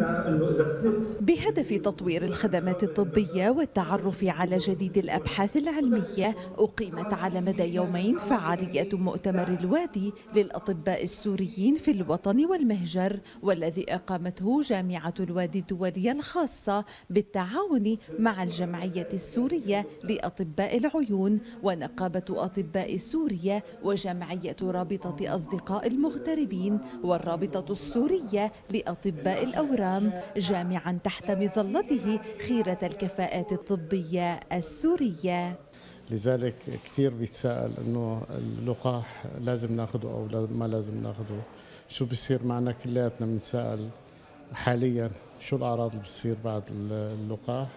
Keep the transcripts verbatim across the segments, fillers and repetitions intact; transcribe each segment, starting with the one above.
بهدف تطوير الخدمات الطبية والتعرف على جديد الأبحاث العلمية، أقيمت على مدى يومين فعالية مؤتمر الوادي للأطباء السوريين في الوطن والمهجر، والذي أقامته جامعة الوادي الدولية الخاصة بالتعاون مع الجمعية السورية لأطباء العيون ونقابة أطباء سوريا وجمعية رابطة أصدقاء المغتربين والرابطة السورية لأطباء الأورام، جامعا تحت مظلته خيرة الكفاءات الطبية السورية. لذلك كثير بيتساءل انه اللقاح لازم ناخده او ما لازم ناخده، شو بيصير معنا؟ كلياتنا بنتساءل حاليا شو الاعراض اللي بتصير بعد اللقاح.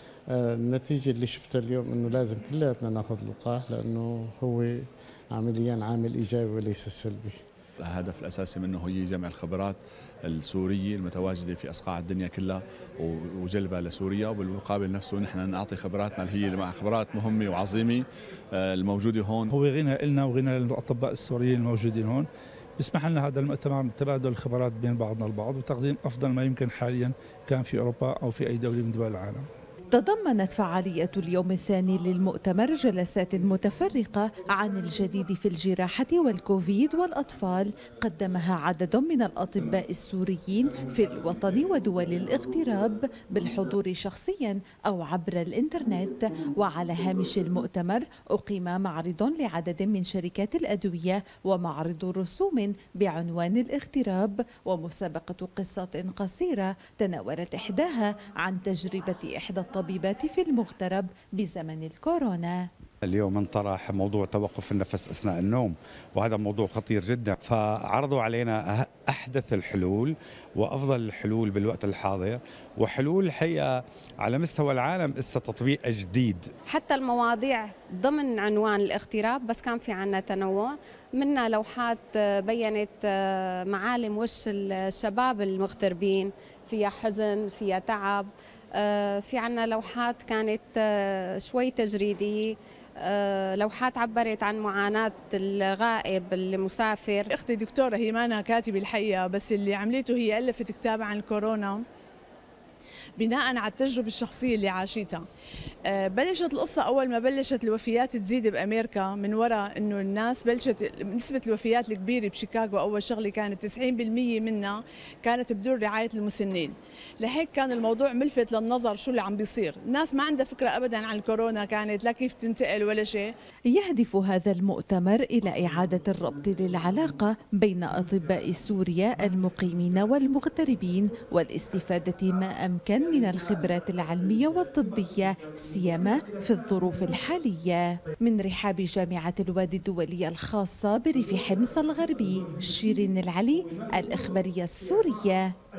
النتيجة اللي شفتها اليوم انه لازم كلياتنا ناخذ اللقاح لانه هو عمليا عامل ايجابي وليس سلبي. الهدف الأساسي منه هي جمع الخبرات السورية المتواجدة في أصقاع الدنيا كلها وجلبها لسوريا، وبالمقابل نفسه نحن نعطي خبراتنا اللي هي مع خبرات مهمة وعظيمة الموجودة هون. هو غنى لنا وغنى للأطباء السوريين الموجودين هون، بيسمح لنا هذا المؤتمر تبادل الخبرات بين بعضنا البعض وتقديم أفضل ما يمكن حاليا كان في أوروبا أو في أي دولة من دول العالم. تضمنت فعالية اليوم الثاني للمؤتمر جلسات متفرقة عن الجديد في الجراحة والكوفيد والأطفال، قدمها عدد من الأطباء السوريين في الوطن ودول الاغتراب بالحضور شخصيا أو عبر الإنترنت. وعلى هامش المؤتمر أقيم معرض لعدد من شركات الأدوية ومعرض رسوم بعنوان الاغتراب ومسابقة قصات قصيرة تناولت إحداها عن تجربة إحدى الطبيبات في المغترب بزمن الكورونا. اليوم انطرح موضوع توقف النفس أثناء النوم، وهذا موضوع خطير جدا، فعرضوا علينا أحدث الحلول وأفضل الحلول بالوقت الحاضر، وحلول الحقيقة على مستوى العالم إسا تطبيق جديد. حتى المواضيع ضمن عنوان الاغتراب بس كان في عنا تنوع، منا لوحات بيّنت معالم وش الشباب المغتربين، فيها حزن، فيها تعب، في عنا لوحات كانت شوي تجريدية، لوحات عبرت عن معاناة الغائب المسافر. اختي دكتورة هي مانا كاتبة الحقيقة، بس اللي عملته هي ألفت كتاب عن الكورونا بناء على التجربة الشخصية اللي عاشتها. بلشت القصة أول ما بلشت الوفيات تزيد بأمريكا، من وراء إنه الناس بلشت نسبة الوفيات الكبيرة بشيكاغو، أول شغلة كانت تسعين بالمئة منها كانت بدون رعاية المسنين، لهيك كان الموضوع ملفت للنظر شو اللي عم بيصير. الناس ما عندها فكرة أبدا عن الكورونا، كانت لا كيف تنتقل ولا شيء. يهدف هذا المؤتمر إلى إعادة الربط للعلاقة بين أطباء سوريا المقيمين والمغتربين والاستفادة ما أمكن من الخبرات العلمية والطبية سيما في الظروف الحالية. من رحاب جامعة الوادي الدولية الخاصة بريف حمص الغربي، شيرين العلي، الإخبارية السورية.